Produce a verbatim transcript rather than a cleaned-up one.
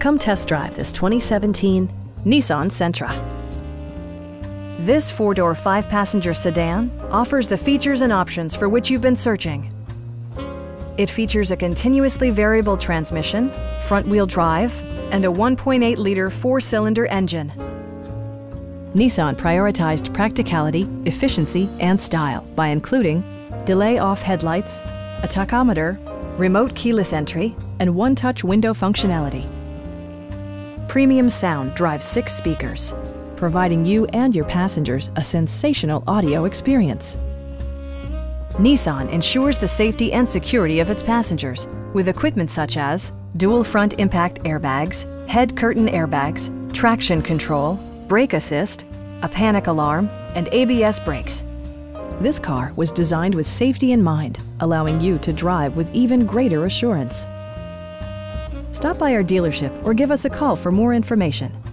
Come test drive this twenty seventeen Nissan Sentra. This four-door, five-passenger sedan offers the features and options for which you've been searching. It features a continuously variable transmission, front-wheel drive, and a one point eight liter four-cylinder engine. Nissan prioritized practicality, efficiency, and style by including delay-off headlights, a tachometer, remote keyless entry, and one-touch window functionality. Premium sound drives six speakers, providing you and your passengers a sensational audio experience. Nissan ensures the safety and security of its passengers with equipment such as dual front impact airbags, head curtain airbags, traction control, brake assist, a panic alarm, and A B S brakes. This car was designed with safety in mind, allowing you to drive with even greater assurance. Stop by our dealership or give us a call for more information.